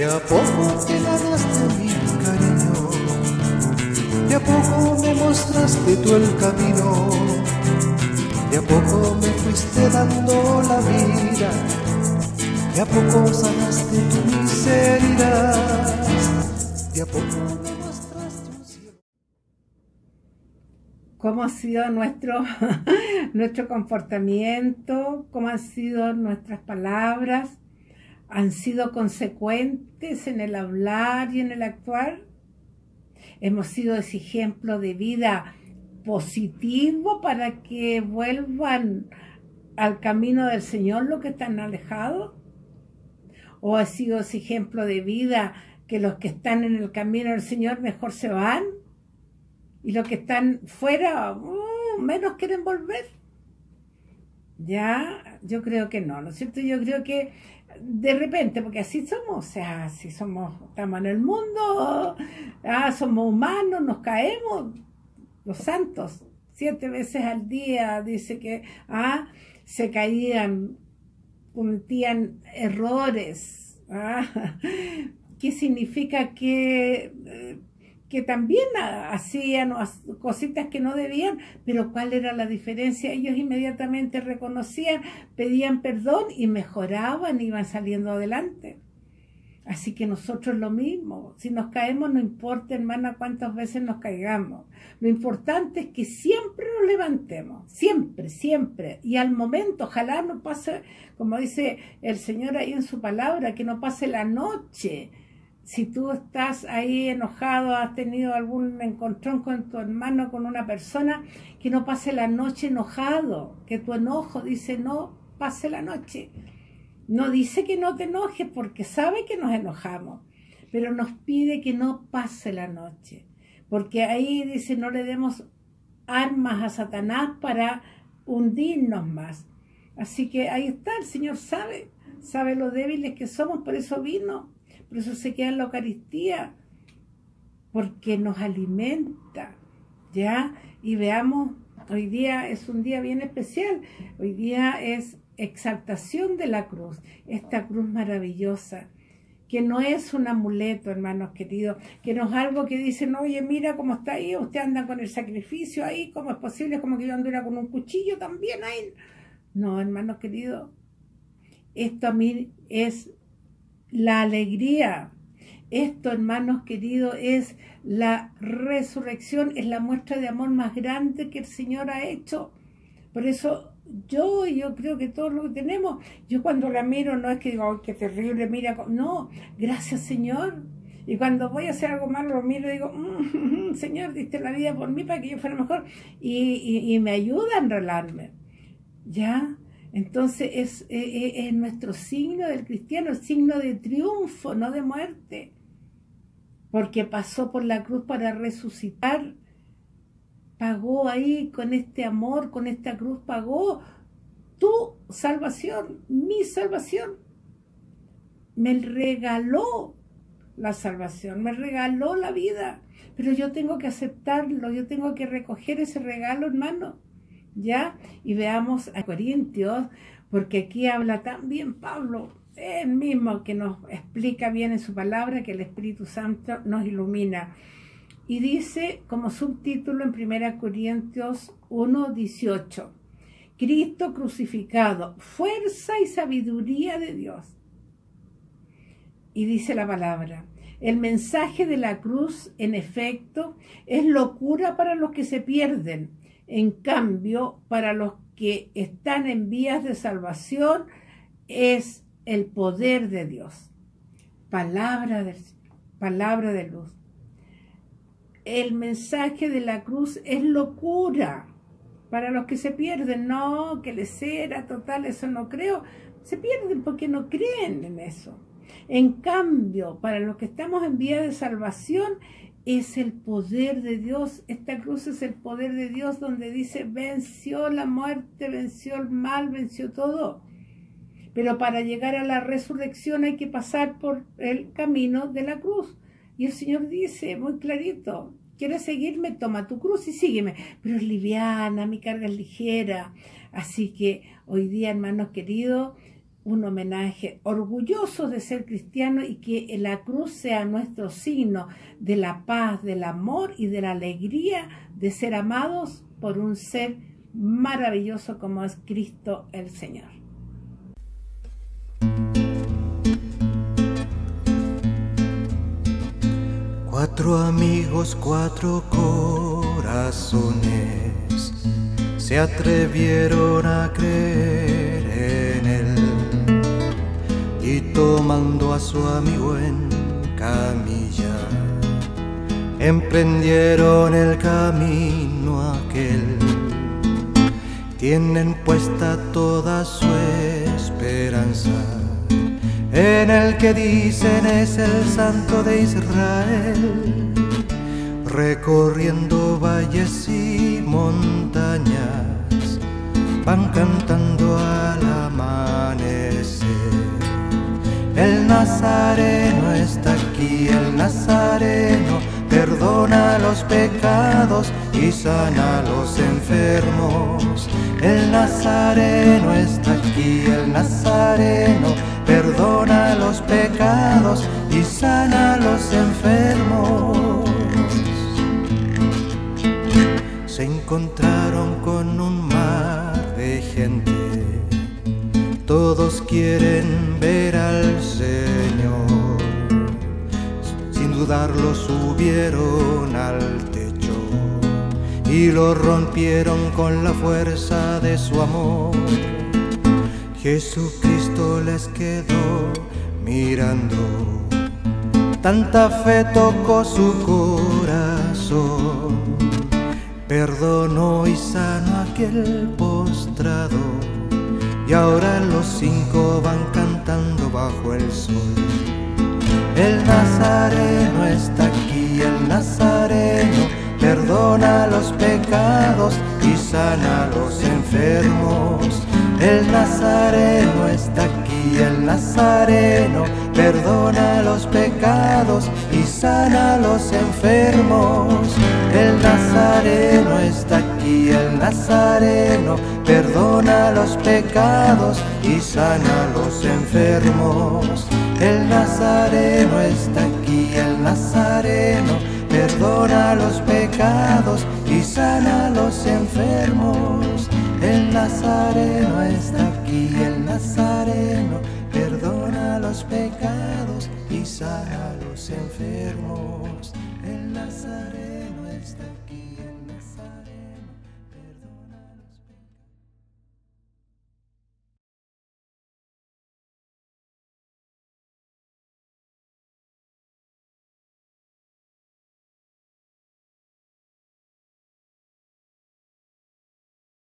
a poco te ganaste mi cariño, de a poco me mostraste tú el camino, de a poco me fuiste dando la vida, de a poco sanaste tu miseria, de a poco me mostraste un cielo. ¿Cómo ha sido nuestro comportamiento? ¿Cómo han sido nuestras palabras? ¿Han sido consecuentes en el hablar y en el actuar? ¿Hemos sido ese ejemplo de vida positivo para que vuelvan al camino del Señor los que están alejados? ¿O ha sido ese ejemplo de vida que los que están en el camino del Señor mejor se van? Y los que están fuera, menos quieren volver. Ya, yo creo que no, ¿no es cierto? Yo creo que de repente, porque así somos, o sea, así somos, estamos en el mundo, somos humanos, nos caemos, los santos, 7 veces al día, dice que se caían, cometían errores, ¿qué significa? Que también hacían cositas que no debían, pero ¿cuál era la diferencia? Ellos inmediatamente reconocían, pedían perdón y mejoraban, iban saliendo adelante. Así que nosotros lo mismo, si nos caemos no importa, hermana, cuántas veces nos caigamos, lo importante es que siempre nos levantemos, siempre, siempre, y al momento, ojalá no pase, como dice el Señor ahí en su palabra, que no pase la noche. Si tú estás ahí enojado, has tenido algún encontrón con tu hermano, con una persona, que no pase la noche enojado, que tu enojo dice no pase la noche. No dice que no te enojes porque sabe que nos enojamos, pero nos pide que no pase la noche, porque ahí dice no le demos armas a Satanás para hundirnos más. Así que ahí está, el Señor sabe lo débiles que somos, por eso vino. Por eso se queda en la Eucaristía, porque nos alimenta, ¿ya? Y veamos, hoy día es un día bien especial, hoy día es exaltación de la cruz, esta cruz maravillosa, que no es un amuleto, hermanos queridos, que no es algo que dicen, oye, mira cómo está ahí, usted anda con el sacrificio ahí, ¿cómo es posible? Es como que yo anduviera con un cuchillo también ahí. No, hermanos queridos, esto a mí es la alegría. Esto, hermanos queridos, es la resurrección, es la muestra de amor más grande que el Señor ha hecho. Por eso yo creo que todos lo que tenemos, yo cuando la miro no es que digo, oh, qué terrible, mira, no, gracias Señor. Y cuando voy a hacer algo malo lo miro y digo, Señor, diste la vida por mí para que yo fuera mejor, y me ayuda a enrolarme, ¿ya? Entonces es nuestro signo del cristiano, el signo de triunfo, no de muerte, porque pasó por la cruz para resucitar, pagó ahí con este amor, con esta cruz, pagó tu salvación, mi salvación, me regaló la salvación, me regaló la vida, pero yo tengo que aceptarlo, yo tengo que recoger ese regalo, hermano. ¿Ya? Y veamos a Corintios, porque aquí habla también Pablo, él mismo que nos explica bien en su palabra, que el Espíritu Santo nos ilumina. Y dice como subtítulo en 1 Corintios 1:18, Cristo crucificado, fuerza y sabiduría de Dios. Y dice la palabra, el mensaje de la cruz, en efecto, es locura para los que se pierden. En cambio, para los que están en vías de salvación, es el poder de Dios. Palabra de luz. El mensaje de la cruz es locura para los que se pierden. No, que les era total, eso no creo. Se pierden porque no creen en eso. En cambio, para los que estamos en vías de salvación, es el poder de Dios. Esta cruz es el poder de Dios, donde dice, venció la muerte, venció el mal, venció todo. Pero para llegar a la resurrección hay que pasar por el camino de la cruz. Y el Señor dice muy clarito, ¿quieres seguirme? Toma tu cruz y sígueme. Pero es liviana, mi carga es ligera. Así que hoy día, hermanos queridos, un homenaje orgulloso de ser cristiano y que la cruz sea nuestro signo de la paz, del amor y de la alegría de ser amados por un ser maravilloso como es Cristo el Señor. Cuatro amigos, cuatro corazones se atrevieron a creer en él, y tomando a su amigo en camilla, emprendieron el camino aquel. Tienen puesta toda su esperanza en el que dicen es el Santo de Israel, recorriendo valles y montañas, van cantando al amanecer. El Nazareno está aquí, el Nazareno perdona los pecados y sana a los enfermos. El Nazareno está aquí, el Nazareno perdona los pecados y sana a los enfermos. Se encontraron con un mar de gente, todos quieren ver al Señor. Sin dudarlo subieron al techo y lo rompieron con la fuerza de su amor. Jesucristo les quedó mirando, tanta fe tocó su corazón. Perdonó y sanó a aquel postrado, y ahora los cinco van cantando bajo el sol. El Nazareno está aquí, el Nazareno perdona los pecados y sana a los enfermos. El Nazareno está aquí, el Nazareno perdona los pecados y sana a los enfermos. El Nazareno está aquí, el Nazareno perdona los pecados y sana a los enfermos. El Nazareno está aquí, el Nazareno perdona los pecados y sana a los enfermos. El Nazareno está aquí, el Nazareno perdona los pecados y sana a los enfermos. El Nazareno está aquí.